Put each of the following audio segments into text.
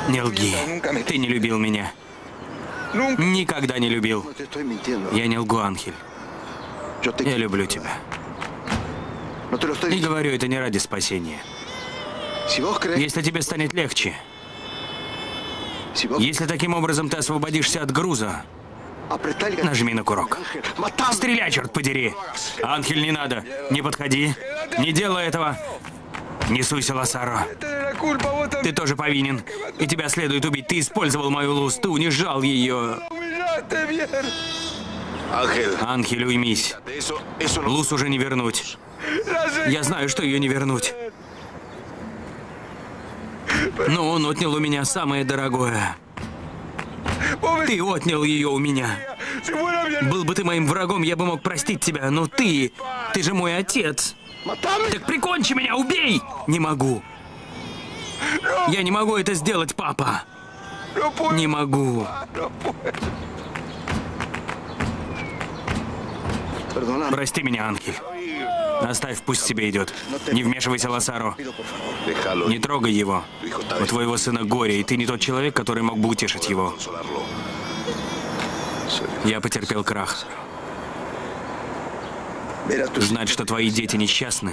Не лги. Ты не любил меня. Никогда не любил. Я не лгу, Анхель. Я люблю тебя. И говорю это не ради спасения. Если тебе станет легче, если таким образом ты освободишься от груза, нажми на курок. Стреляй, черт подери! Анхель, не надо. Не подходи. Не делай этого. Не суйся, Лосаро. Ты тоже повинен. И тебя следует убить. Ты использовал мою Луз. Ты унижал ее. Анхель, уймись. Луз уже не вернуть. Я знаю, что ее не вернуть. Но он отнял у меня самое дорогое. Ты отнял ее у меня. Был бы ты моим врагом, я бы мог простить тебя, но ты же мой отец. Так прикончи меня, убей! Не могу. Я не могу это сделать, папа. Не могу. Прости меня, Анхель. Оставь, пусть себе идет. Не вмешивайся, Лосаро. Не трогай его. У твоего сына горе, и ты не тот человек, который мог бы утешить его. Я потерпел крах. Знать, что твои дети несчастны,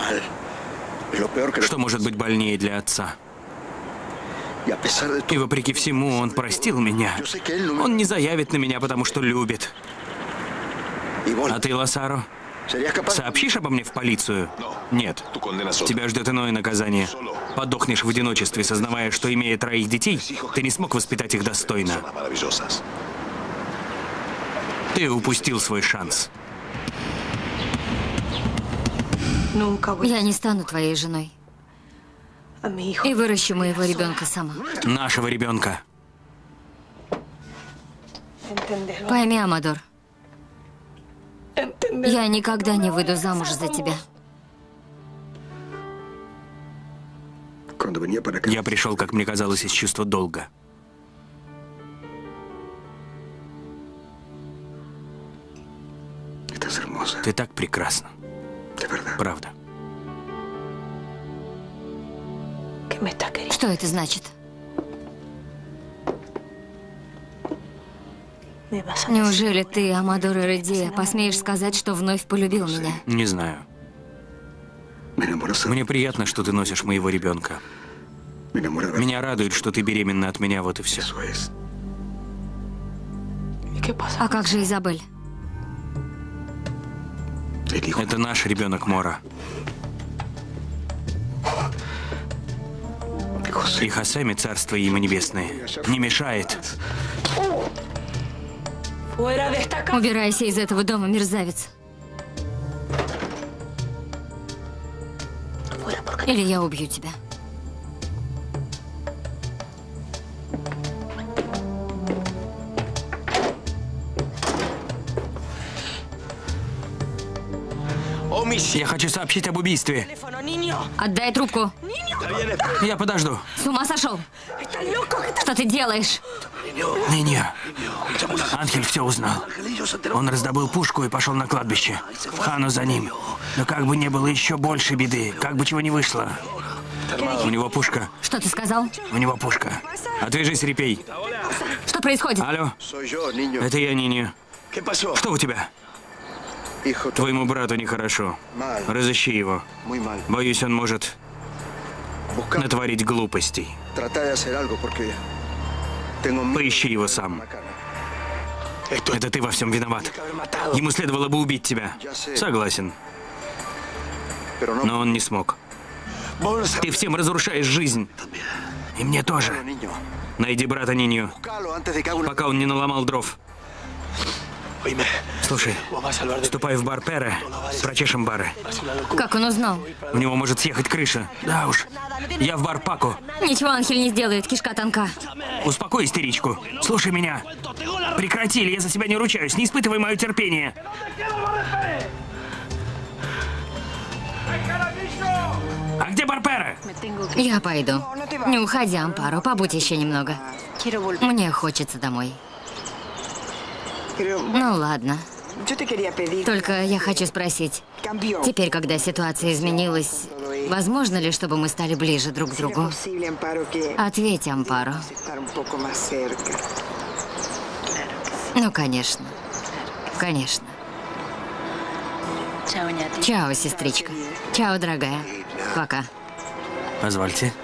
что может быть больнее для отца? И вопреки всему, он простил меня. Он не заявит на меня, потому что любит. А ты, Лосаро, сообщишь обо мне в полицию? Нет. Тебя ждет иное наказание. Подохнешь в одиночестве, сознавая, что, имея 3 детей, ты не смог воспитать их достойно. Ты упустил свой шанс. Я не стану твоей женой. И выращу моего ребенка сама. Нашего ребенка. Пойми, Амадор. Я никогда не выйду замуж за тебя. Я пришел, как мне казалось, из чувства долга. Ты так прекрасна. Правда. Что это значит? Неужели ты, Амадор Эредия, посмеешь сказать, что вновь полюбил меня? Не знаю. Мне приятно, что ты носишь моего ребенка. Меня радует, что ты беременна от меня, вот и все. А как же Изабель? Это наш ребенок, Мора. И Хосеми, царство ему небесное, не мешает. Убирайся из этого дома, мерзавец. Или я убью тебя. Я хочу сообщить об убийстве. Отдай трубку. Я подожду. С ума сошел? Что ты делаешь? Не. Анхель все узнал. Он раздобыл пушку и пошел на кладбище. Хану за ним. Но как бы не было еще больше беды, как бы чего не вышло. У него пушка. Что ты сказал? У него пушка. Отвяжись, репей. Что происходит? Алло. Это я, Ниньо. Что у тебя? Твоему брату нехорошо. Разыщи его. Боюсь, он может натворить глупостей. Поищи его сам. Это ты во всем виноват. Ему следовало бы убить тебя. Согласен. Но он не смог. Ты всем разрушаешь жизнь. И мне тоже. Найди брата Ниньо, пока он не наломал дров. Слушай, ступай в бар Пере, прочешем бары. Как он узнал? У него может съехать крыша. Да уж. Я в бар Пако. Ничего Анхель не сделает, кишка тонка. Успокой истеричку. Слушай меня. Прекрати, или я за себя не ручаюсь. Не испытывай мое терпение. А где бар Пере? Я пойду. Не уходи, Ампаро, побудь еще немного. Мне хочется домой. Ну ладно. Только я хочу спросить. Теперь, когда ситуация изменилась, Возможно ли, чтобы мы стали ближе друг к другу? Ответь, Ампаро. Ну, конечно. Конечно. Чао, сестричка. Чао, дорогая. Пока. Позвольте.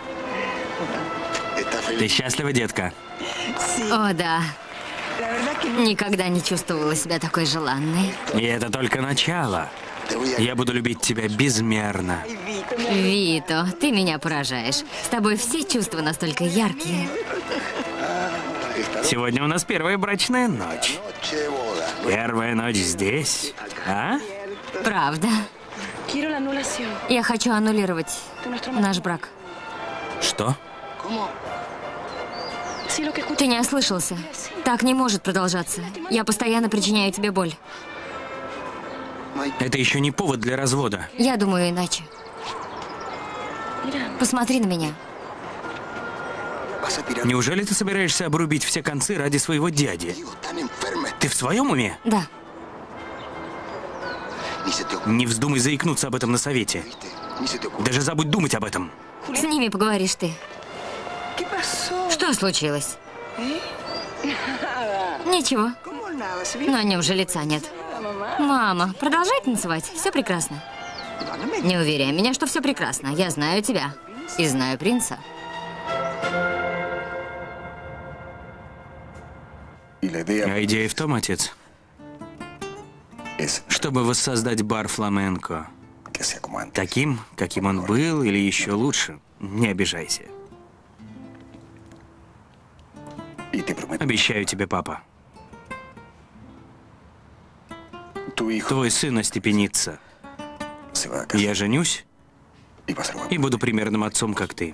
Ты счастлива, детка? О, да. Никогда не чувствовала себя такой желанной. И это только начало. Я буду любить тебя безмерно. Вито, ты меня поражаешь. С тобой все чувства настолько яркие. Сегодня у нас первая брачная ночь. Первая ночь здесь, а? Правда. Я хочу аннулировать наш брак. Что? Ты не ослышался. Так не может продолжаться. Я постоянно причиняю тебе боль. Это еще не повод для развода. Я думаю иначе. Посмотри на меня. Неужели ты собираешься обрубить все концы ради своего дяди? Ты в своем уме? Да. Не вздумай заикнуться об этом на совете. Даже забудь думать об этом. С ними поговоришь ты. Что случилось? Ничего. На нем же лица нет. Мама, продолжай танцевать. Все прекрасно. Не уверяй меня, что все прекрасно. Я знаю тебя. И знаю принца. А идея в том, отец, чтобы воссоздать бар фламенко таким, каким он был, или еще лучше. Не обижайся. Обещаю тебе, папа. Твой сын остепенится. Я женюсь и буду примерным отцом, как ты.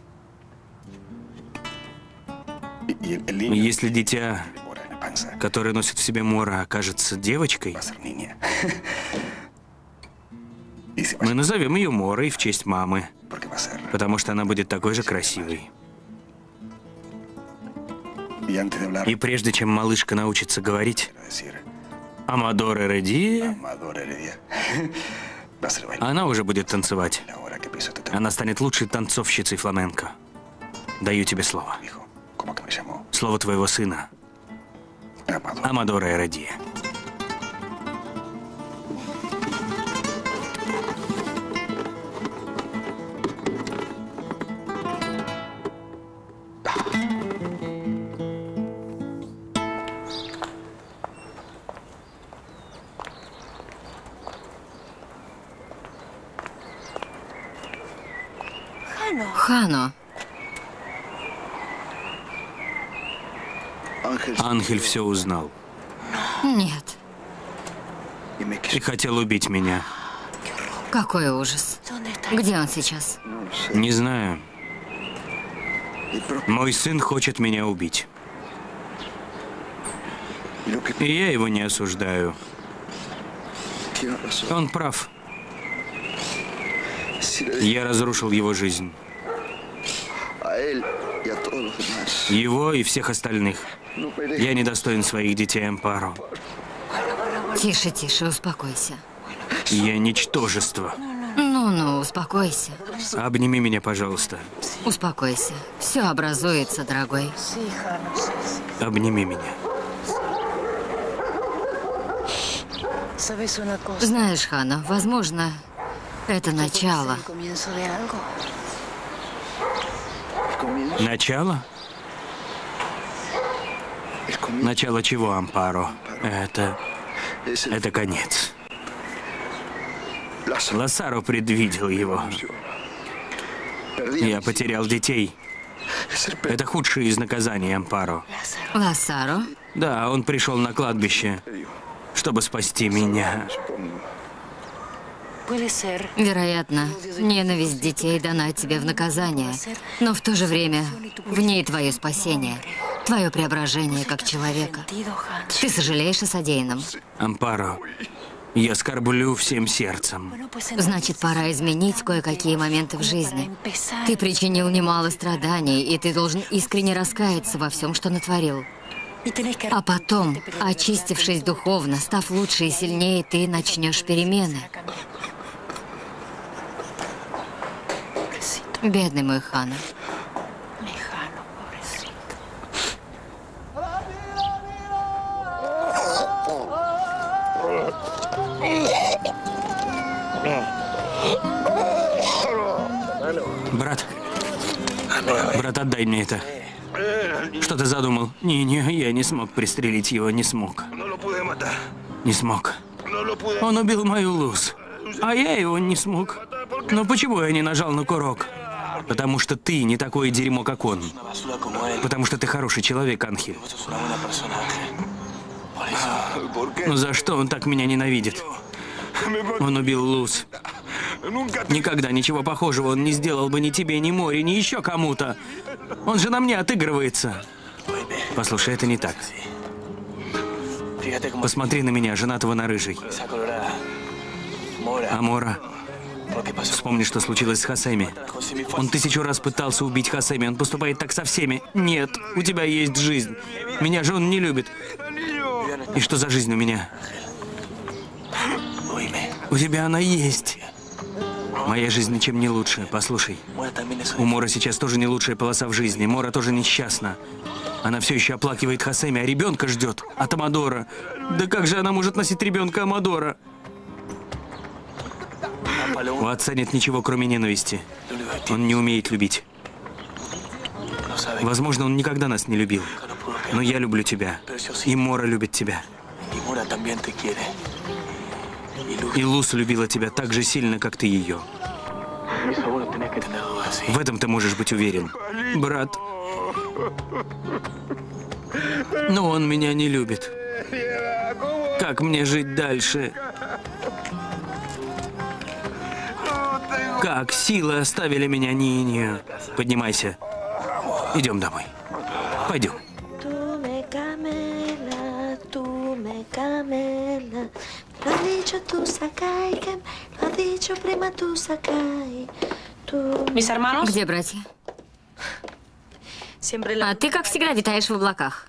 Если дитя, которое носит в себе Мора, окажется девочкой, мы назовем ее Морой в честь мамы, потому что она будет такой же красивой. И прежде чем малышка научится говорить «Амадор Эредия», она уже будет танцевать. Она станет лучшей танцовщицей фламенко. Даю тебе слово. Слово твоего сына. Амадор Эредия. Хано. Ангель все узнал. Нет. И хотел убить меня. Какой ужас. Где он сейчас? Не знаю. Мой сын хочет меня убить. И я его не осуждаю. Он прав. Я разрушил его жизнь. Его и всех остальных. Я недостоин своих детей, Ампаро. Тише, тише, успокойся. Я ничтожество. Ну, успокойся. Обними меня, пожалуйста. Успокойся. Все образуется, дорогой. Обними меня. Знаешь, Хано, возможно, это начало. Начало? Начало чего, Ампаро? Это конец. Лассаро предвидел его. Я потерял детей. Это худшее из наказаний, Ампаро. Лассаро? Да, он пришел на кладбище, чтобы спасти меня. Вероятно, ненависть детей дана тебе в наказание, но в то же время в ней твое спасение, твое преображение как человека. Ты сожалеешь о содеянном? Ампаро, я скорблю всем сердцем. Значит, пора изменить кое-какие моменты в жизни. Ты причинил немало страданий, и ты должен искренне раскаяться во всем, что натворил. А потом, очистившись духовно, став лучше и сильнее, ты начнешь перемены. Бедный мой Хана. Брат, отдай мне это. Что ты задумал? Не, я не смог пристрелить его, не смог. Не смог. Он убил мою Луз, а я его не смог. Но почему я не нажал на курок? Потому что ты не такое дерьмо, как он. Потому что ты хороший человек, Анхель. Но за что он так меня ненавидит? Он убил Луз. Никогда ничего похожего он не сделал бы ни тебе, ни Море, ни еще кому-то. Он же на мне отыгрывается. Послушай, это не так. Посмотри на меня, женатого на рыжей. Амора, вспомни, что случилось с Хосеми. Он 1000 раз пытался убить Хосеми, он поступает так со всеми. Нет, у тебя есть жизнь. Меня же он не любит. И что за жизнь у меня? У тебя она есть. Моя жизнь ничем не лучше. Послушай, у Мора сейчас тоже не лучшая полоса в жизни. Мора тоже несчастна. Она все еще оплакивает Хосеми, а ребенка ждет от Амадора. Да как же она может носить ребенка Амадора? У отца нет ничего, кроме ненависти. Он не умеет любить. Возможно, он никогда нас не любил. Но я люблю тебя. И Мора любит тебя. И Луз любила тебя так же сильно, как ты ее. В этом ты можешь быть уверен. Брат. Но он меня не любит. Как мне жить дальше? Как силы оставили меня Нинью? Поднимайся. Идем домой. Пойдем. Где братья? А ты, как всегда, витаешь в облаках.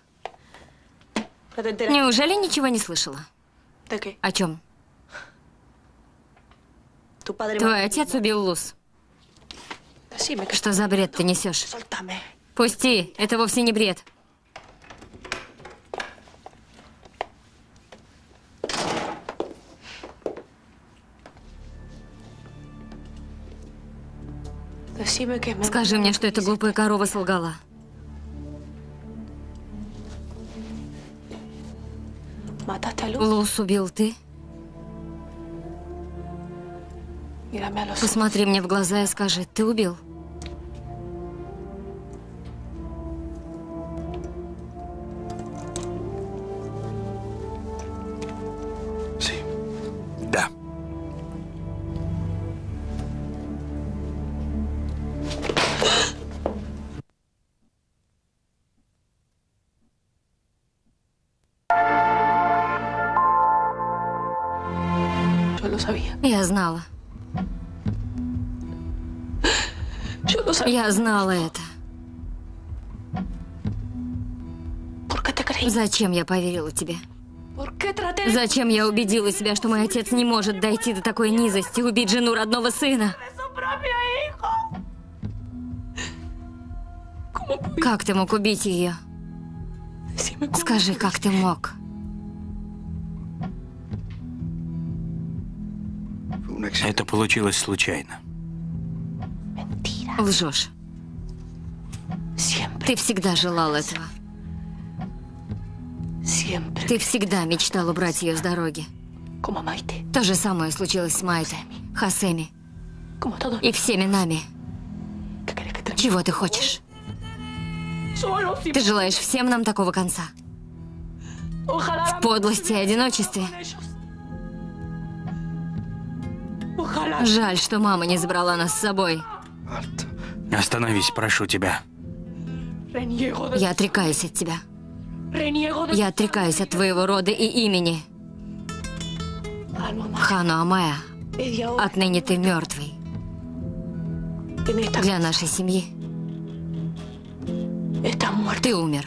Неужели ничего не слышала? О чем? Твой отец убил Луз. Что за бред ты несешь? Пусти, это вовсе не бред. Скажи мне, что эта глупая корова солгала. Луз убил ты? Посмотри мне в глаза и скажи, ты убил? Да. Я знала. Я знала это. Зачем я поверила тебе? Зачем я убедила себя, что мой отец не может дойти до такой низости, убить жену родного сына? Как ты мог убить ее? Скажи, как ты мог? Это получилось случайно. Лжешь. Ты всегда желал этого. Ты всегда мечтал убрать ее с дороги. То же самое случилось с Майте, Хосеми и всеми нами. Чего ты хочешь? Ты желаешь всем нам такого конца? В подлости и одиночестве? Жаль, что мама не забрала нас с собой. Остановись, прошу тебя. Я отрекаюсь от тебя. Я отрекаюсь от твоего рода и имени. Хану Амая, отныне ты мертвый. Для нашей семьи ты умер.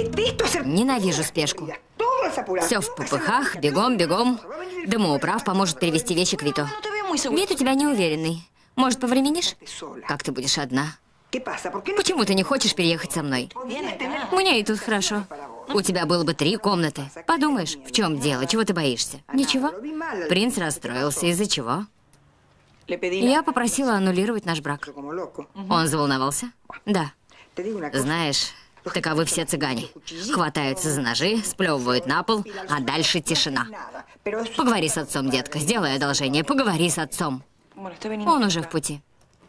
Ненавижу спешку. Все в попыхах, бегом, бегом. Домоуправ поможет перевести вещи к Виту. Вид у тебя неуверенный. Может, повременишь? Как ты будешь одна? Почему ты не хочешь переехать со мной? Мне и тут хорошо. У тебя было бы 3 комнаты. Подумаешь, в чем дело? Чего ты боишься? Ничего. Принц расстроился. Из-за чего? Я попросила аннулировать наш брак. Он заволновался? Да. Знаешь, таковы все цыгане. Хватаются за ножи, сплевывают на пол, а дальше тишина. Поговори с отцом, детка. Сделай одолжение. Поговори с отцом. Он уже в пути.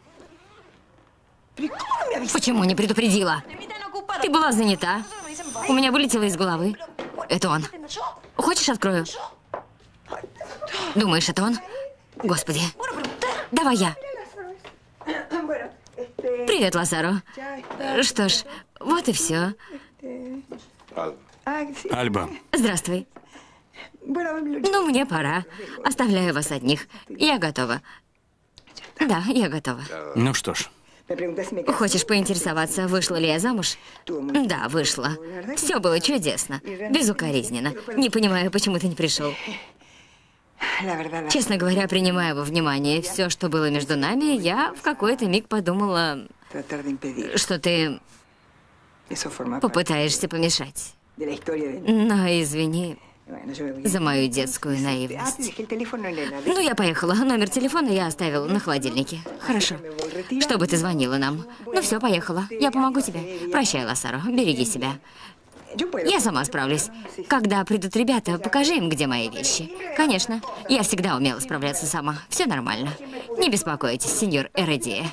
Почему не предупредила? Ты была занята. У меня вылетело из головы. Это он. Хочешь, открою? Думаешь, это он? Господи. Давай я. Привет, Лазаро. Что ж, вот и все. Альба. Здравствуй. Ну, мне пора. Оставляю вас одних. Я готова. Да, я готова. Ну что ж. Хочешь поинтересоваться, вышла ли я замуж? Да, вышла. Все было чудесно. Безукоризненно. Не понимаю, почему ты не пришел. Честно говоря, принимая во внимание все, что было между нами, я в какой-то миг подумала, что ты попытаешься помешать. Но извини за мою детскую наивность. Ну, я поехала. Номер телефона я оставила на холодильнике. Хорошо. Чтобы ты звонила нам. Ну все, поехала. Я помогу тебе. Прощай, Лазаро. Береги себя. Я сама справлюсь. Когда придут ребята, покажи им, где мои вещи. Конечно. Я всегда умела справляться сама. Все нормально. Не беспокойтесь, сеньор Эредия.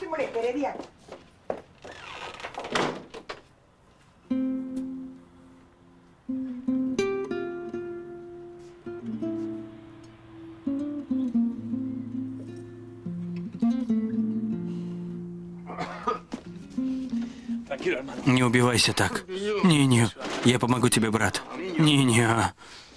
Не убивайся так. Не, я помогу тебе, брат. Не.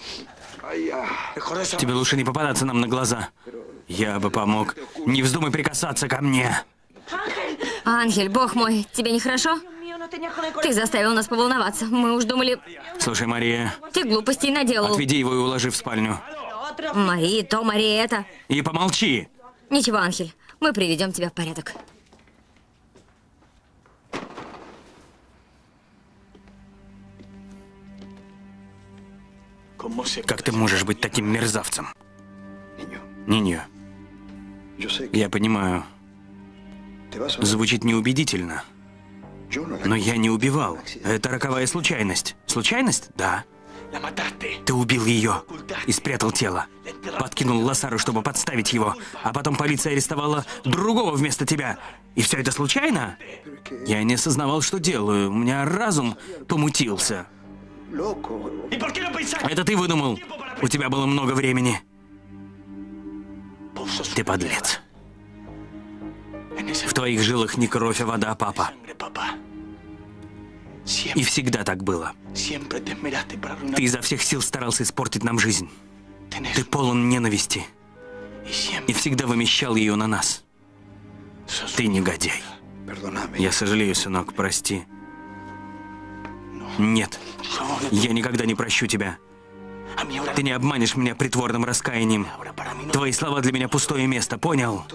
Тебе лучше не попадаться нам на глаза. Я бы помог. Не вздумай прикасаться ко мне. Ангель, бог мой, тебе нехорошо? Ты заставил нас поволноваться. Мы уж думали... Слушай, Мария. Ты глупостей наделал. Отведи его и уложи в спальню. Мария, то, Мария, это... И помолчи. Ничего, Ангель, мы приведем тебя в порядок. Как ты можешь быть таким мерзавцем? Ниньо, я понимаю, звучит неубедительно, но я не убивал. Это роковая случайность. Случайность? Да. Ты убил ее и спрятал тело. Подкинул Лазаро, чтобы подставить его, а потом полиция арестовала другого вместо тебя. И все это случайно? Я не осознавал, что делаю. У меня разум помутился. Это ты выдумал. У тебя было много времени. Ты подлец. В твоих жилах не кровь, а вода, папа. И всегда так было. Ты изо всех сил старался испортить нам жизнь. Ты полон ненависти. И всегда вымещал ее на нас. Ты негодяй. Я сожалею, сынок, прости. Нет, я никогда не прощу тебя. Ты не обманешь меня притворным раскаянием. Твои слова для меня пустое место, понял?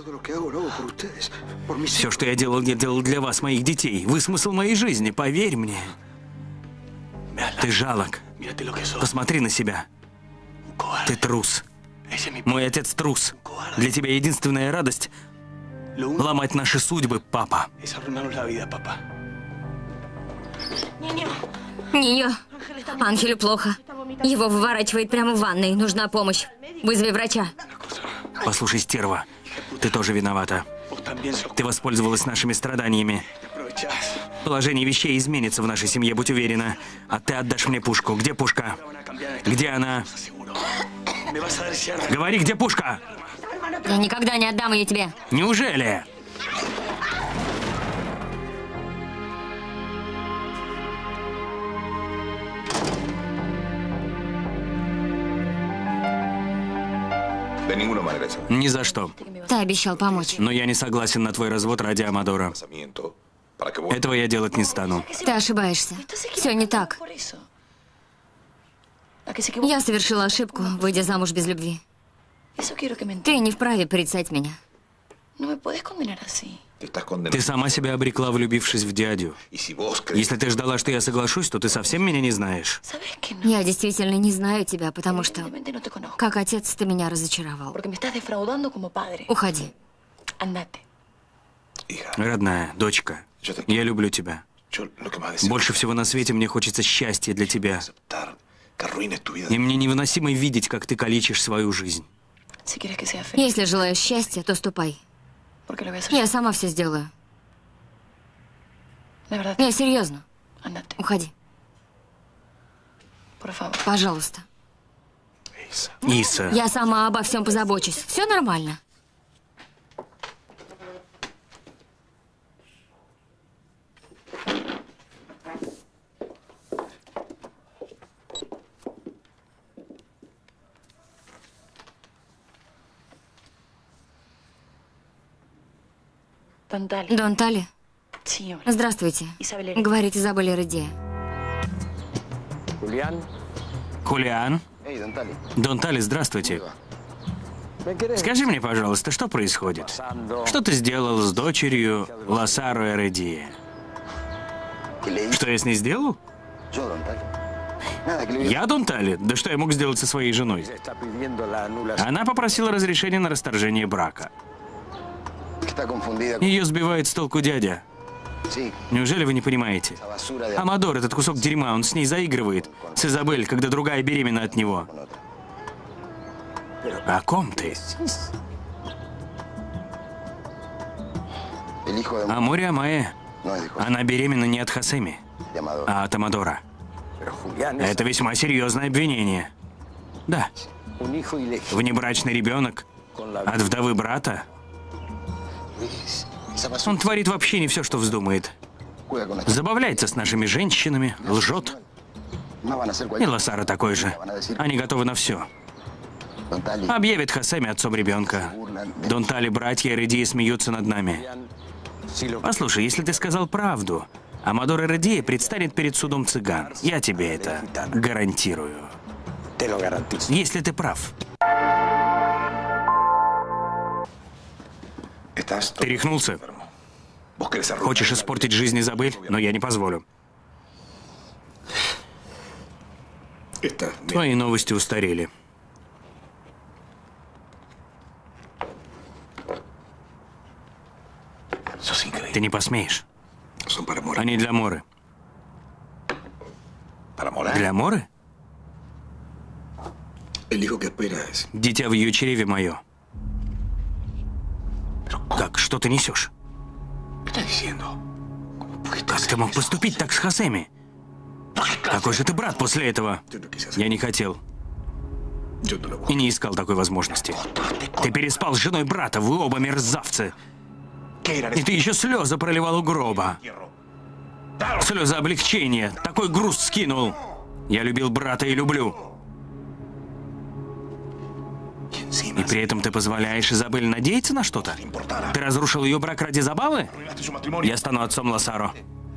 Все, что я делал для вас, моих детей. Вы смысл моей жизни, поверь мне. Ты жалок. Посмотри на себя. Ты трус. Мой отец трус. Для тебя единственная радость — ломать наши судьбы, папа. Ниньо, Ангелю плохо. Его выворачивает прямо в ванной. Нужна помощь. Вызови врача. Послушай, стерва, ты тоже виновата. Ты воспользовалась нашими страданиями. Положение вещей изменится в нашей семье, будь уверена. А ты отдашь мне пушку. Где пушка? Где она? Говори, где пушка? Я никогда не отдам ее тебе. Неужели? Ни за что. Ты обещал помочь. Но я не согласен на твой развод ради Амадора. Этого я делать не стану. Ты ошибаешься. Все не так. Я совершила ошибку, выйдя замуж без любви. Ты не вправе порицать меня. Ты сама себя обрекла, влюбившись в дядю. Если ты ждала, что я соглашусь, то ты совсем меня не знаешь. Я действительно не знаю тебя, потому что, как отец, ты меня разочаровал. Уходи. Родная, дочка, я люблю тебя. Больше всего на свете мне хочется счастья для тебя. И мне невыносимо видеть, как ты калечишь свою жизнь. Если желаешь счастья, то ступай. Я сама все сделаю. Я серьезно. Уходи. Пожалуйста. Иса. Я сама обо всем позабочусь. Все нормально. Дон Тали? Здравствуйте. Говорит Изабель Эредия. Хулиан? Дон Тали, здравствуйте. Скажи мне, пожалуйста, что происходит? Что ты сделал с дочерью Ласаро Эредия? Что я с ней сделал? Я, Дон Тали? Да что я мог сделать со своей женой? Она попросила разрешения на расторжение брака. Ее сбивает с толку дядя. Неужели вы не понимаете? Амадор, этот кусок дерьма, он с ней заигрывает. С Изабель, когда другая беременна от него. О ком ты? О Море Амае. Она беременна не от Хосеми, а от Амадора. Это весьма серьезное обвинение. Да. Внебрачный ребенок от вдовы брата. Он творит вообще не все, что вздумает. Забавляется с нашими женщинами, лжет. И Ласаро такой же. Они готовы на все. Объявит Хосеми отцом ребенка. Дон Тали, братья Эредии смеются над нами. Послушай, если ты сказал правду, Амадор Эредия предстанет перед судом цыган. Я тебе это гарантирую. Если ты прав. Ты рехнулся? Хочешь испортить жизнь Изабель? Но я не позволю. Твои новости устарели. Ты не посмеешь. Они для Моры. Для Моры? Дитя в ее чреве мое. Как? Что ты несешь? Как ты мог поступить так с Хосеми? Какой же ты брат после этого? Я не хотел. И не искал такой возможности. Ты переспал с женой брата, вы оба мерзавцы. И ты еще слезы проливал у гроба. Слезы облегчения. Такой груз скинул. Я любил брата и люблю. И при этом ты позволяешь Изабель надеяться на что-то? Ты разрушил ее брак ради забавы? Я стану отцом Ласаро.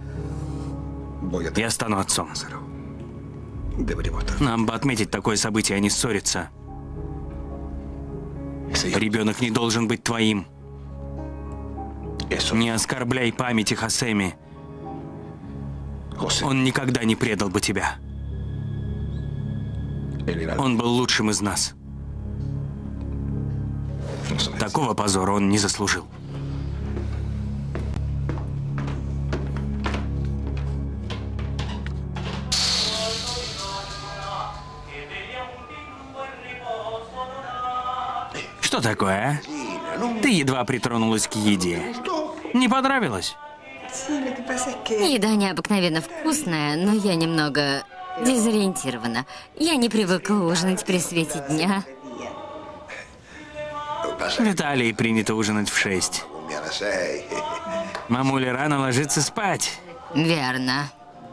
Я стану отцом. Нам бы отметить такое событие, а не ссориться. Ребенок не должен быть твоим. Не оскорбляй памяти Хосеми. Он никогда не предал бы тебя. Он был лучшим из нас. Такого позора он не заслужил. Что такое, а? Ты едва притронулась к еде. Не понравилось? Еда необыкновенно вкусная, но я немного дезориентирована. Я не привыкла ужинать при свете дня. В Италии принято ужинать в 6. Мамуля рано ложится спать. Верно.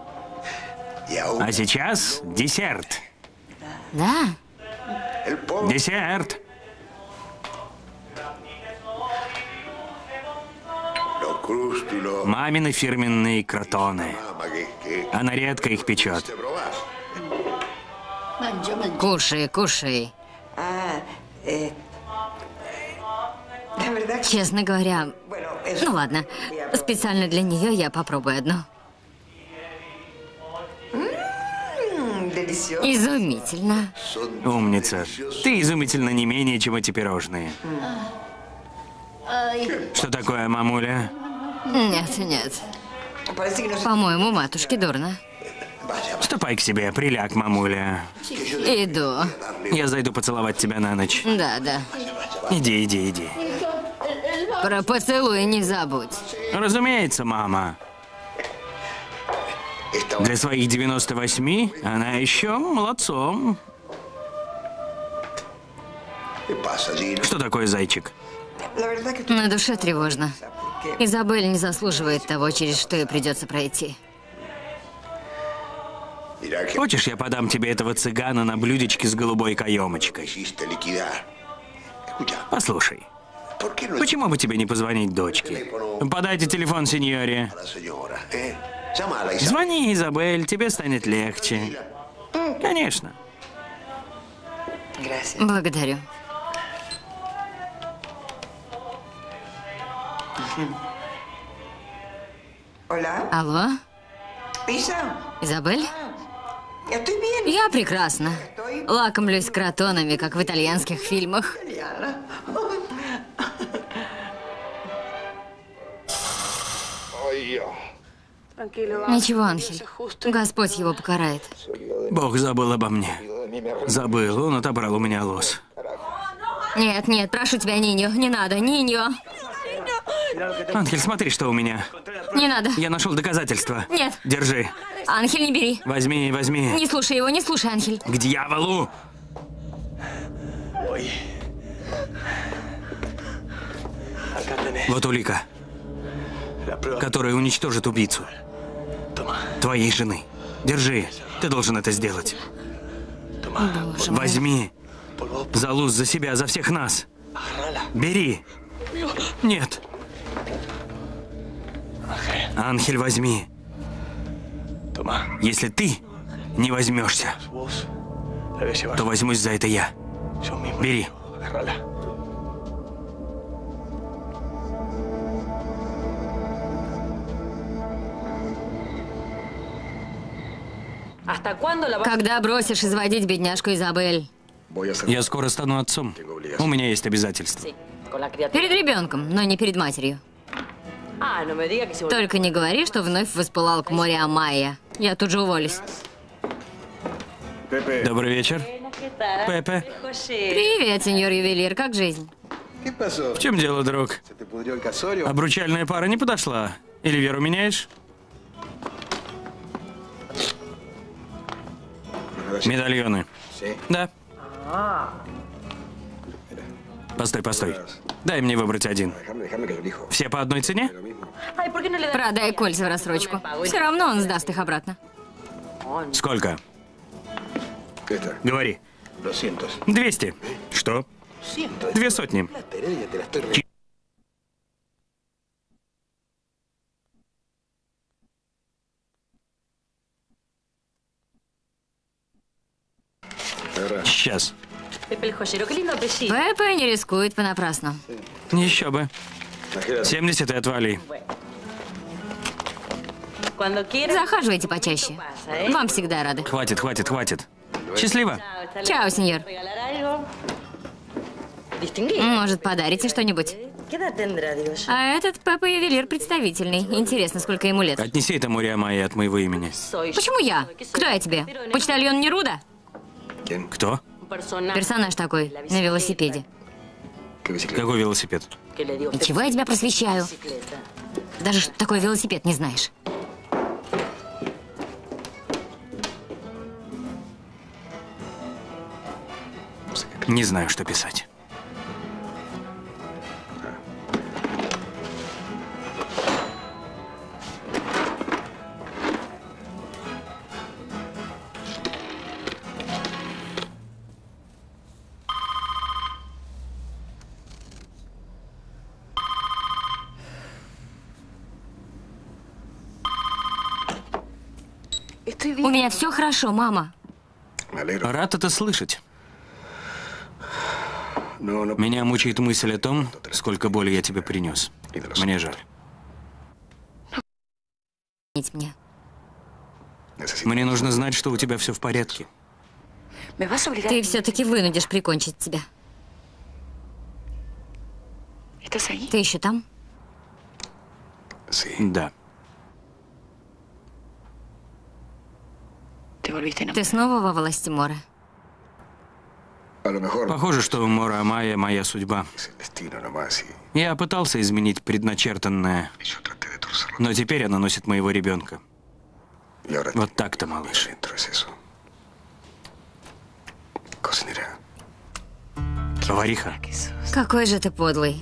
А сейчас десерт. Да? Десерт. Мамины фирменные кротоны. Она редко их печет. Кушай, кушай. Честно говоря, ну ладно, специально для нее я попробую одну. Изумительно. Умница. Ты изумительно не менее, чем эти пирожные. Что такое, мамуля? Нет, нет. По-моему, матушке дурно. Ступай к себе, приляг, мамуля. Иду. Я зайду поцеловать тебя на ночь. Да, да. Иди, иди, иди. Про поцелуй не забудь. Разумеется, мама. Для своих 98 она еще молодцом. Что такое, зайчик? На душе тревожно. Изабель не заслуживает того, через что ей придется пройти. Хочешь, я подам тебе этого цыгана на блюдечке с голубой каемочкой? Послушай, почему бы тебе не позвонить дочке? Подайте телефон сеньоре. Звони, Изабель, тебе станет легче. Конечно. Благодарю. Алло? Изабель? Я прекрасно. Лакомлюсь кротонами, как в итальянских фильмах. Ничего, Анхель. Господь его покарает. Бог забыл обо мне. Забыл, он отобрал у меня лос. Нет, нет, прошу тебя, Ниньо, не надо, Ниньо. Анхель, смотри, что у меня. Не надо. Я нашел доказательства. Нет. Держи. Анхель, не бери. Возьми, возьми. Не слушай его, не слушай, Анхель. К дьяволу! Вот улика, которая уничтожит убийцу. Твоей жены. Держи. Ты должен это сделать. Боже мой. Возьми. За Луз, за себя, за всех нас. Бери. Нет. Анхель, возьми. Если ты не возьмешься, то возьмусь за это я. Бери. Когда бросишь изводить бедняжку Изабель? Я скоро стану отцом. У меня есть обязательства. Перед ребенком, но не перед матерью. Только не говори, что вновь воспылал к морю Амайя. Я тут же уволюсь. Добрый вечер. Пепе. Привет, сеньор ювелир, как жизнь? В чем дело, друг? Обручальная пара не подошла? Или веру меняешь? Медальоны. Да. Постой, постой. Дай мне выбрать один. Все по одной цене? Продай кольца в рассрочку. Все равно он сдаст их обратно. Сколько? Говори. 200. Что? 200. Сейчас. Пепе не рискует понапрасну. Еще бы. 70 и отвали. Захаживайте почаще. Вам всегда рады. Хватит, хватит, хватит. Счастливо. Чао, сеньор. Может, подарите что-нибудь? А этот Пепе ювелир представительный. Интересно, сколько ему лет. Отнеси это море Амайя от моего имени. Почему я? Кто я тебе? Почтальон Неруда? Кто? Персонаж такой, на велосипеде. Какой велосипед? И чего я тебя просвещаю? Даже что такое велосипед не знаешь. Не знаю, что писать. У меня все хорошо, мама. Рад это слышать. Меня мучает мысль о том, сколько боли я тебе принес. Мне жаль. Мне. Мне нужно знать, что у тебя все в порядке. Ты все-таки вынудишь прикончить тебя. Ты еще там? Да. Ты снова во власти Мора? Похоже, что Мора Майя моя судьба. Я пытался изменить предначертанное, но теперь она носит моего ребенка. Вот так-то, малыш. Повариха. Какой же ты подлый.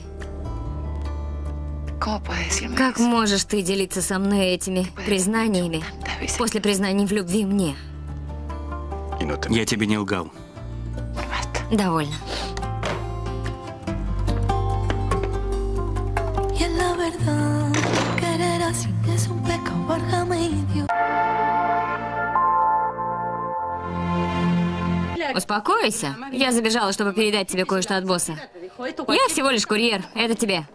Как можешь ты делиться со мной этими признаниями после признаний в любви мне? Я тебе не лгал. Довольно. Успокойся. Я забежала, чтобы передать тебе кое-что от босса. Я всего лишь курьер. Это тебе.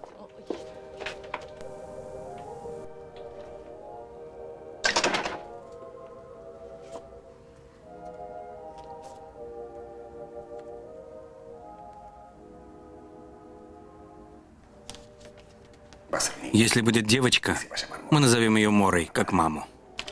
Если будет девочка, мы назовем ее Морой, как маму.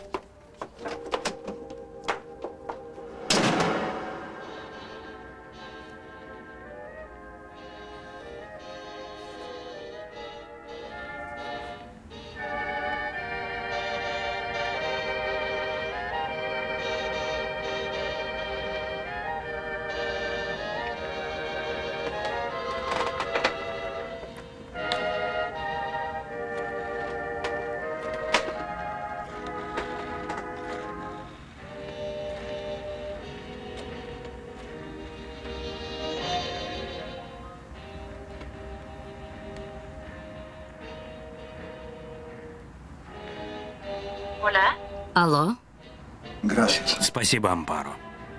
Алло? Спасибо, Ампаро.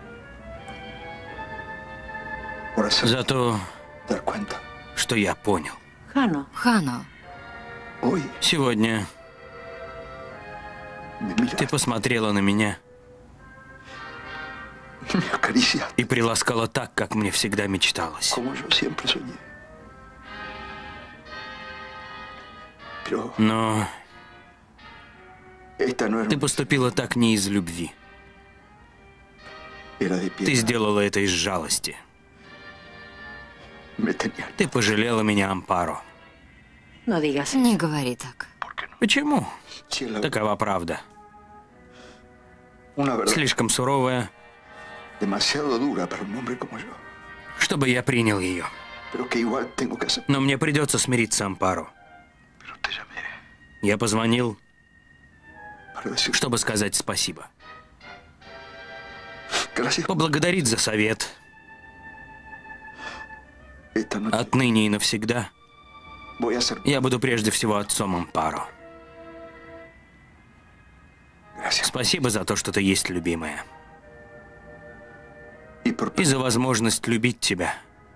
За то, что я понял. Хано. Сегодня ты посмотрела на меня и приласкала так, как мне всегда мечталось. Но ты поступила так не из любви. Ты сделала это из жалости. Ты пожалела меня, Ампаро. Не говори так. Почему? Такова правда. Слишком суровая, чтобы я принял ее. Но мне придется смириться, Ампаро. Я позвонил, чтобы сказать спасибо. Поблагодарить за совет. Отныне и навсегда я буду прежде всего отцом, Ампаро. Спасибо за то, что ты есть, любимая. И за возможность любить тебя,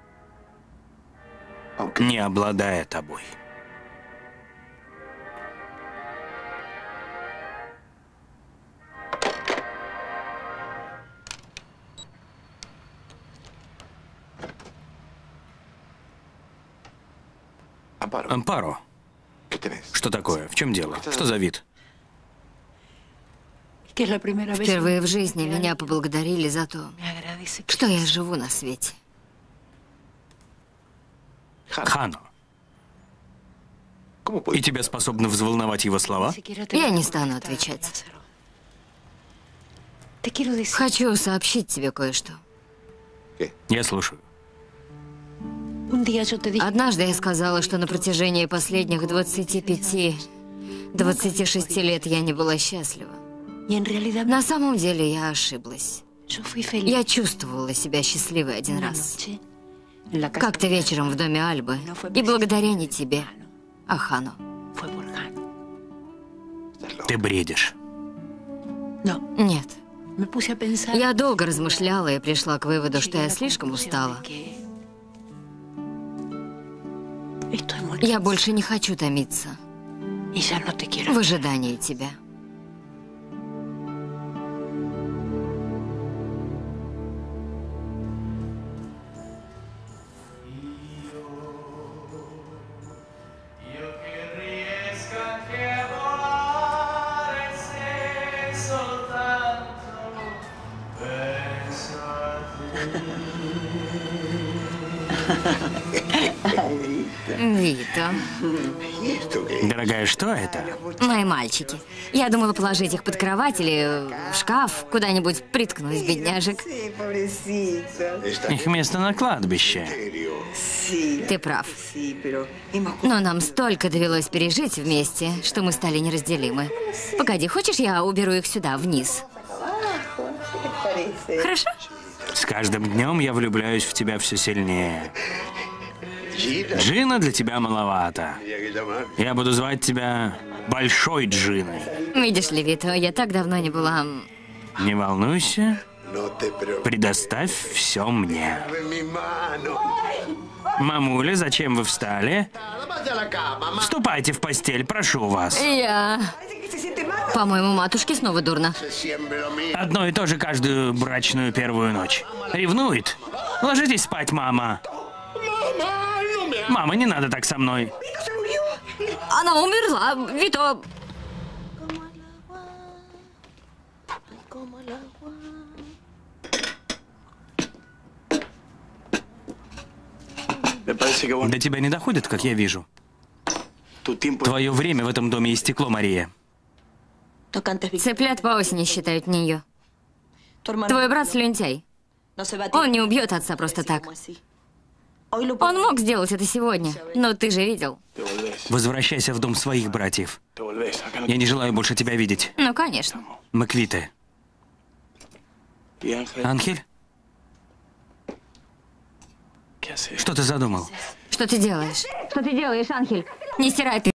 не обладая тобой. Ампаро, что такое? В чем дело? Что за вид? Впервые в жизни меня поблагодарили за то, что я живу на свете. Хано. И тебя способны взволновать его слова? Я не стану отвечать. Хочу сообщить тебе кое-что. Я слушаю. Однажды я сказала, что на протяжении последних 25-26 лет я не была счастлива. На самом деле я ошиблась. Я чувствовала себя счастливой один раз. Как-то вечером в доме Альбы. И благодаря не тебе, а Хану. Ты бредишь. Нет. Я долго размышляла и пришла к выводу, что я слишком устала. Я больше не хочу томиться в ожидании тебя. Вито. Дорогая, что это? Мои мальчики. Я думала положить их под кровать или в шкаф, куда-нибудь приткнуть, бедняжек. Их место на кладбище. Ты прав. Но нам столько довелось пережить вместе, что мы стали неразделимы. Погоди, хочешь, я уберу их сюда, вниз? Хорошо? С каждым днем я влюбляюсь в тебя все сильнее. Джина для тебя маловато. Я буду звать тебя Большой Джиной. Видишь ли, Вито, я так давно не была... Не волнуйся. Предоставь все мне. Мамуля, зачем вы встали? Вступайте в постель, прошу вас. По-моему, матушке снова дурно. Одно и то же каждую брачную первую ночь. Ревнует? Ложитесь спать, мама. Мама, не надо так со мной. Она умерла, Вито. До тебя не доходит, как я вижу. Твое время в этом доме истекло, Мария. Цыплят по осени считают не ее. Твой брат слюнтяй. Он не убьет отца просто так. Он мог сделать это сегодня, но ты же видел. Возвращайся в дом своих братьев. Я не желаю больше тебя видеть. Ну, конечно. Мы квиты. Анхель? Что ты задумал? Что ты делаешь? Что ты делаешь, Анхель? Не стирай ты.